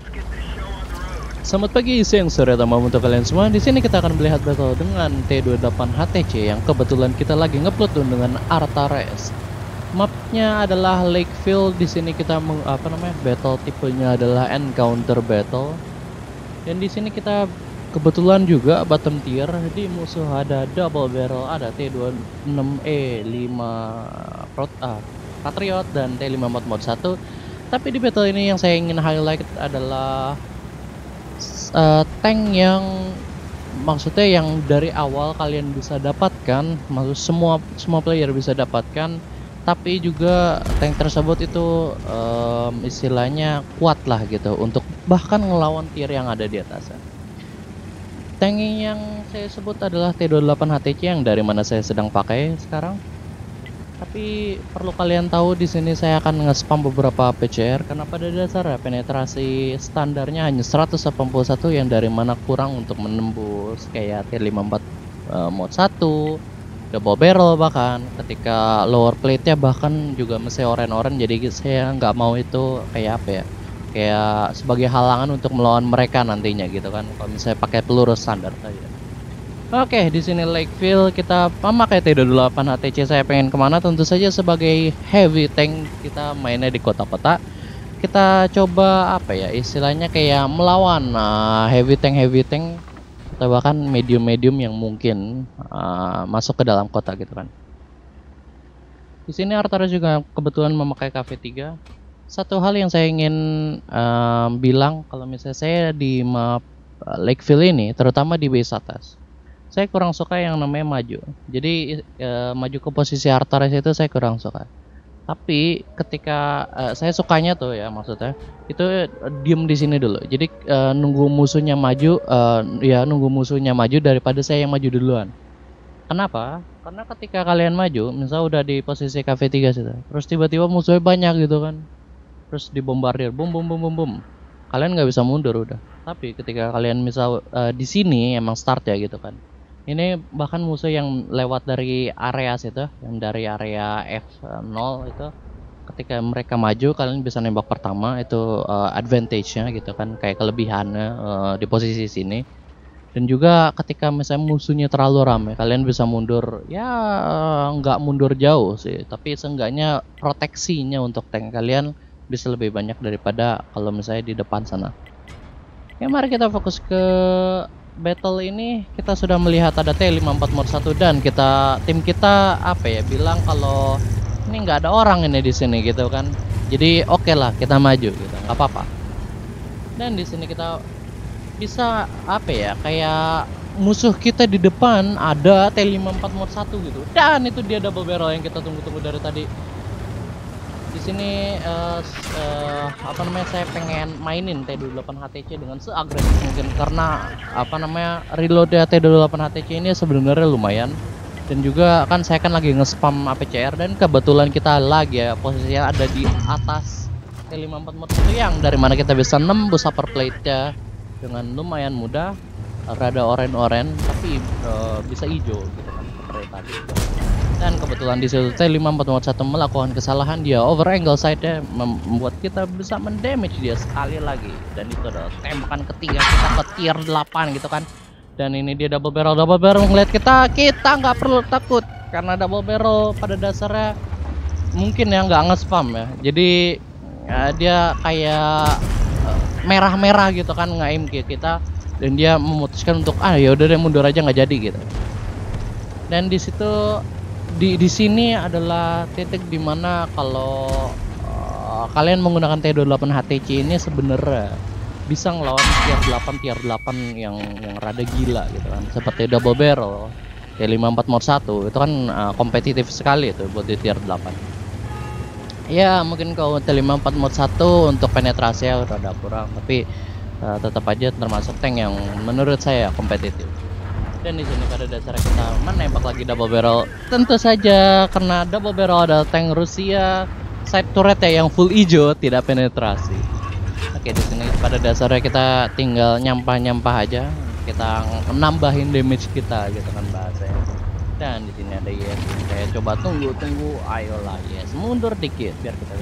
Selamat pagi, siang, sore, atau malam untuk kalian semua. Di sini kita akan melihat battle dengan T28 HTC yang kebetulan kita lagi ngeplotun dengan Artares. Mapnya adalah Lakeville. Di sini kita battle tipenya adalah encounter battle. Dan di sini kita kebetulan juga bottom tier. Di musuh ada double barrel, ada T26E5 Patriot dan T5 mod 1. Tapi di battle ini yang saya ingin highlight adalah tank yang maksudnya yang dari awal kalian bisa dapatkan, maksud semua player bisa dapatkan, tapi juga tank tersebut itu istilahnya kuat lah gitu untuk bahkan ngelawan tier yang ada di atasnya. Tank yang saya sebut adalah T28 HTC yang dari mana saya sedang pakai sekarang. Tapi perlu kalian tahu di sini saya akan nge-spam beberapa PCR karena pada dasarnya penetrasi standarnya hanya 181 yang dari mana kurang untuk menembus kayak T54 mod 1, double barrel, bahkan ketika lower plate-nya bahkan juga mesti oren-oren. Jadi saya nggak mau itu kayak apa ya, kayak sebagai halangan untuk melawan mereka nantinya gitu kan kalau misalnya pakai peluru standar saja. Oke, di sini Lakeville kita memakai T28 HTC. Saya pengen kemana? Tentu saja sebagai heavy tank kita mainnya di kota-kota. Kita coba apa ya, istilahnya kayak melawan heavy tank atau bahkan medium yang mungkin masuk ke dalam kota gitu kan. Di sini Artara juga kebetulan memakai KV3. Satu hal yang saya ingin bilang kalau misalnya saya di map Lakeville ini, terutama di base atas, saya kurang suka yang namanya maju. Jadi maju ke posisi Artares itu saya kurang suka. Tapi ketika saya sukanya tuh ya, maksudnya itu diem di sini dulu. Jadi nunggu musuhnya maju, nunggu musuhnya maju daripada saya yang maju duluan. Kenapa? Karena ketika kalian maju, misal udah di posisi KV3 situ, terus tiba-tiba musuhnya banyak gitu kan, terus dibombardir, bom. Kalian nggak bisa mundur udah. Tapi ketika kalian misal di sini emang start ya gitu kan. Ini bahkan musuh yang lewat dari area situ, yang dari area F0 itu, ketika mereka maju kalian bisa nembak pertama, itu advantage-nya gitu kan, kayak kelebihannya di posisi sini. Dan juga ketika misalnya musuhnya terlalu ramai, kalian bisa mundur, ya nggak mundur jauh sih, tapi seenggaknya proteksinya untuk tank kalian bisa lebih banyak daripada kalau misalnya di depan sana. Ya, mari kita fokus ke battle ini. Kita sudah melihat ada T54 mod 1 dan tim kita apa ya, bilang kalau ini nggak ada orang ini di sini gitu kan. Jadi oke lah kita maju gitu, nggak apa-apa. Dan di sini kita bisa apa ya, kayak musuh kita di depan ada T54 mod 1 gitu. Dan itu dia double barrel yang kita tunggu-tunggu dari tadi. Di sini saya pengen mainin T28 HTC dengan seagresif mungkin karena reload T28 HTC ini sebenarnya lumayan. Dan juga kan saya kan lagi nge-spam APCR dan kebetulan kita lagi ya posisinya ada di atas T54 mod 1 yang dari mana kita bisa nembus upper plate-nya dengan lumayan mudah, rada oren-oren tapi bisa hijau gitu kan seperti tadi. Dan kebetulan di situ T54 mod 1 melakukan kesalahan, dia over angle side-nya membuat kita bisa mendamage dia sekali lagi. Dan itu adalah tembakan ketiga kita ke tier 8 gitu kan. Dan ini dia double barrel ngeliat kita nggak perlu takut karena double barrel pada dasarnya mungkin ya nggak nge-spam ya. Jadi dia kayak merah-merah gitu kan nge-aim ke kita, dan dia memutuskan untuk ya udah deh mundur aja, nggak jadi gitu. Dan di situ di sini adalah titik dimana kalau kalian menggunakan T28 HTC ini sebenarnya bisa ngelawan tier 8 yang rada gila gitu kan, seperti double barrel, T54 mod 1 itu kan kompetitif sekali itu buat di tier 8. Ya mungkin kalau T54 mod 1 untuk penetrasinya rada kurang, tapi tetap aja termasuk tank yang menurut saya kompetitif. Dan di sini pada dasarnya kita menembak lagi double barrel. Tentu saja karena double barrel adalah tank Rusia, side turretnya yang full hijau, tidak penetrasi. Oke, di sini pada dasarnya kita tinggal nyampah aja, kita nambahin damage kita gitu kan bahasanya. Dan di sini ada Yes. Saya coba tunggu, ayolah Yes, mundur dikit biar kita bisa tembak.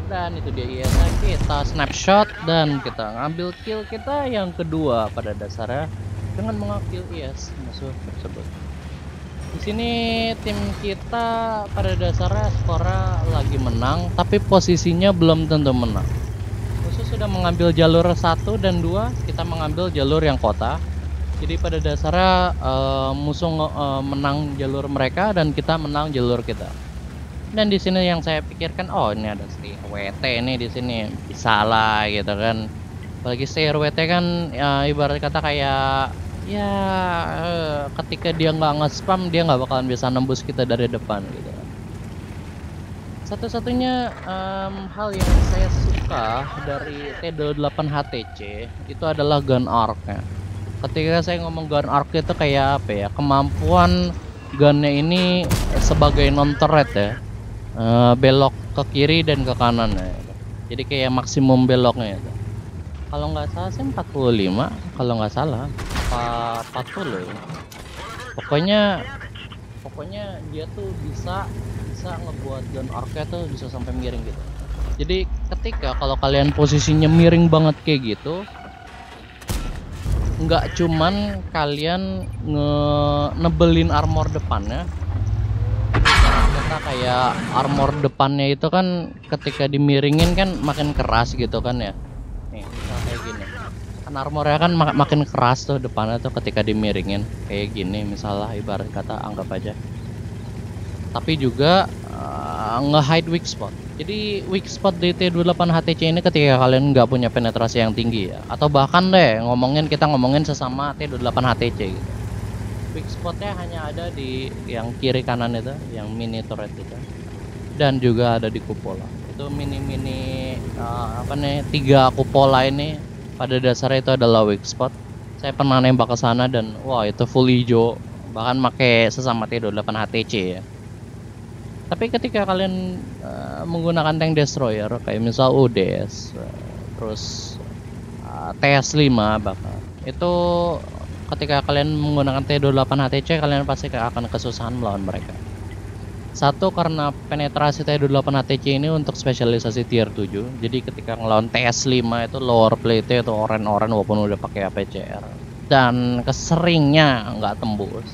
Dan itu dia IS-nya, kita snapshot dan kita ngambil kill kita yang kedua pada dasarnya dengan mengambil IS musuh tersebut. Di sini tim kita pada dasarnya skornya lagi menang, tapi posisinya belum tentu menang. Musuh sudah mengambil jalur 1 dan 2, kita mengambil jalur yang kota. Jadi pada dasarnya musuh menang jalur mereka dan kita menang jalur kita. Dan di sini yang saya pikirkan, oh ini ada si WT ini di sini bisa lah gitu kan. Apalagi si WT kan ibarat kata kayak ya ketika dia nggak nge-spam dia nggak bakalan bisa nembus kita dari depan gitu kan. Satu-satunya hal yang saya suka dari T28 HTC itu adalah gun arc-nya. Ketika saya ngomong gun arc itu kayak apa ya, kemampuan gunnya ini sebagai non turret ya, belok ke kiri dan ke kanan ya. Jadi kayak maksimum beloknya itu. Kalau nggak salah sih 45, kalau nggak salah 40 ya. Pokoknya dia tuh bisa ngebuat gun arc-nya tuh bisa sampai miring gitu. Jadi ketika kalau kalian posisinya miring banget kayak gitu, nggak cuman kalian nebelin armor depannya, kita kayak armor depannya itu kan ketika dimiringin kan makin keras gitu kan ya. Nih misalnya kayak gini kan armornya kan makin keras tuh depannya tuh ketika dimiringin kayak gini misalnya, ibarat kata anggap aja. Tapi juga nge-hide weak spot. Jadi weak spot di T28 HTC ini ketika kalian nggak punya penetrasi yang tinggi ya, atau bahkan deh kita ngomongin sesama T28 HTC gitu. Weak spotnya hanya ada di yang kiri kanan itu, yang mini turret itu, dan juga ada di kupola. Itu mini apa nih, 3 kupola ini pada dasarnya itu adalah weak spot. Saya pernah nembak ke sana dan wah itu full hijau, bahkan pakai sesama T28 HTC ya. Tapi ketika kalian menggunakan tank destroyer kayak misal UDS, terus TS5 bahkan, itu ketika kalian menggunakan T28 HTC kalian pasti akan kesusahan melawan mereka. Satu, karena penetrasi T28 HTC ini untuk spesialisasi tier 7. Jadi ketika ngelawan TS5 itu lower plate itu oren-oren walaupun udah pakai APCR, dan keseringnya nggak tembus.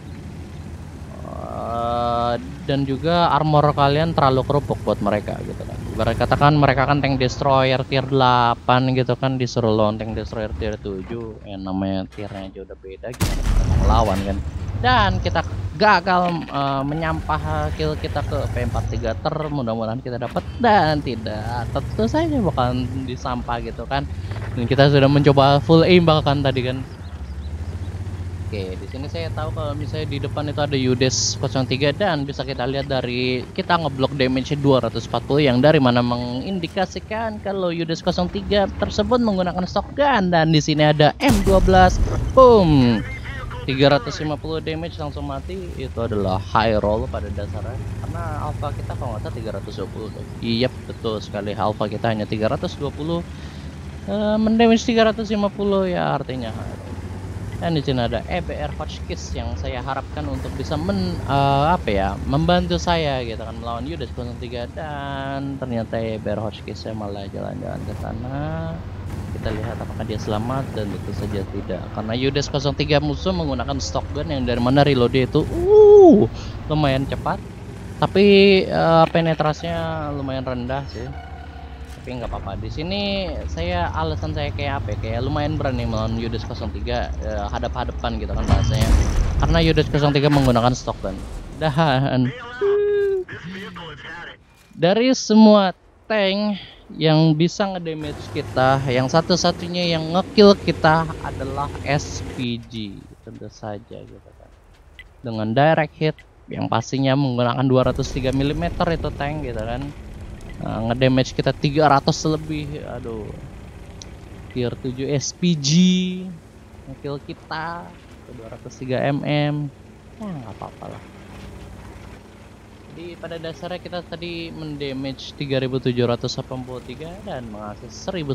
Dan juga armor kalian terlalu kerupuk buat mereka gitu kan. Ibarat katakan mereka kan tank destroyer tier 8 gitu kan, disuruh lawan tank destroyer tier 7, yang namanya tiernya aja udah beda, gimana kita mau ngelawan kan. Dan kita gagal menyampah kill kita ke P43 mudah-mudahan kita dapat, dan tidak, tentu saja bakalan disampah gitu kan. Dan kita sudah mencoba full aim bahkan tadi kan. Oke, di sini saya tahu kalau misalnya di depan itu ada UDES 03 dan bisa kita lihat dari kita ngeblok damage 240 yang dari mana mengindikasikan kalau UDES 03 tersebut menggunakan shotgun, dan di sini ada M12. Boom. 350 damage langsung mati. Itu adalah high roll pada dasarnya karena alpha kita kalau nggak salah 320 tuh. Iya betul sekali, alpha kita hanya 320, mendamage 350 ya artinya high roll. Dan di sini ada EBR Hotchkiss yang saya harapkan untuk bisa membantu saya gitu kan melawan UDES 03, dan ternyata EBR Hotchkiss saya malah jalan-jalan ke sana. Kita lihat apakah dia selamat, dan tentu saja tidak, karena UDES 03 musuh menggunakan stock gun yang dari mana reload itu lumayan cepat, tapi penetrasinya lumayan rendah sih. Tapi nggak apa-apa. Di sini alasan saya kayak apa ya, kayak lumayan berani melawan UDES 03 hadap-hadapan gitu kan bahasanya, karena UDES 03 menggunakan stock gun. Dan dari semua tank yang bisa ngedamage kita, yang satu-satunya yang ngekill kita adalah SPG tentu saja gitu kan, dengan direct hit yang pastinya menggunakan 203 mm itu tank gitu kan. Ngedamage kita 300 lebih. Aduh, tier 7 SPG ngekill kita 203 mm ya nggak apa-apa lah. Jadi pada dasarnya kita tadi mendamage 3783 dan mengakses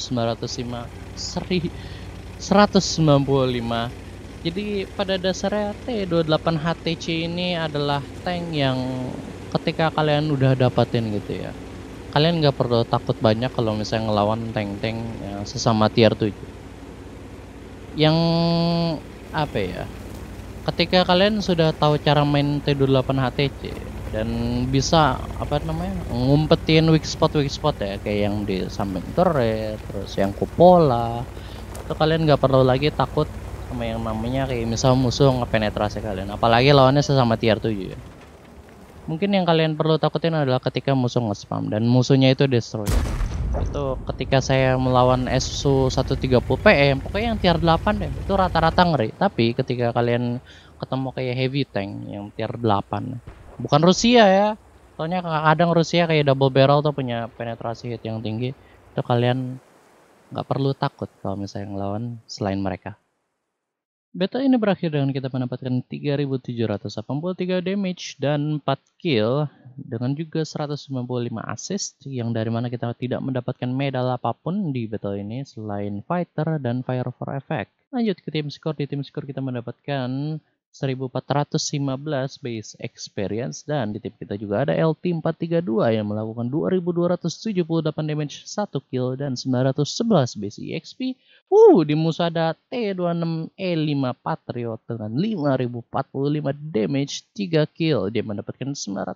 195. Jadi pada dasarnya T28 HTC ini adalah tank yang ketika kalian udah dapatin gitu ya, kalian nggak perlu takut banyak kalau misalnya ngelawan tank-tank yang sesama tier 7. Yang apa ya? Ketika kalian sudah tahu cara main T28 HTC dan bisa apa namanya ngumpetin weak spot ya kayak yang di samping turret, terus yang kupola, itu kalian nggak perlu lagi takut sama yang namanya kayak misal musuh ngepenetrasi kalian, apalagi lawannya sesama tier 7 ya. Mungkin yang kalian perlu takutin adalah ketika musuh nge-spam dan musuhnya itu destroy. Itu ketika saya melawan SU 130 PM, pokoknya yang tier 8 deh, itu rata-rata ngeri. Tapi ketika kalian ketemu kayak heavy tank yang tier 8, bukan Rusia ya, soalnya kadang Rusia kayak double barrel tuh punya penetrasi hit yang tinggi, itu kalian nggak perlu takut kalau misalnya ngelawan selain mereka. Battle ini berakhir dengan kita mendapatkan 3783 damage dan 4 kill dengan juga 195 assist, yang dari mana kita tidak mendapatkan medal apapun di battle ini selain fighter dan fire for effect. Lanjut ke tim score. Di tim score kita mendapatkan 1415 base experience, dan di tim kita juga ada LT432 yang melakukan 2278 damage, 1 kill dan 911 base EXP. Di musuh ada T26E5 Patriot dengan 5045 damage, 3 kill. Dia mendapatkan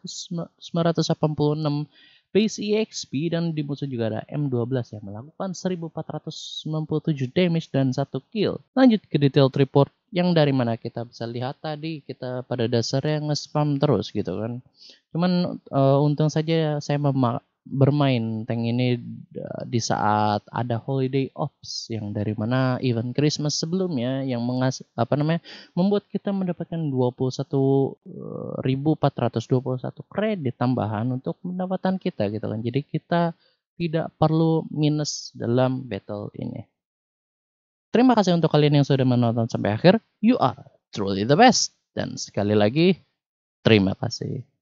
986 base EXP, dan di musuh juga ada M12 yang melakukan 1497 damage dan 1 kill. Lanjut ke detail report, yang dari mana kita bisa lihat tadi kita pada dasarnya nge-spam terus gitu kan. Cuman untung saja saya bermain tank ini di saat ada holiday ops, yang dari mana event Christmas sebelumnya yang membuat kita mendapatkan 21.421 kredit tambahan untuk pendapatan kita gitu kan. Jadi kita tidak perlu minus dalam battle ini. Terima kasih untuk kalian yang sudah menonton sampai akhir. You are truly the best. Dan sekali lagi, terima kasih.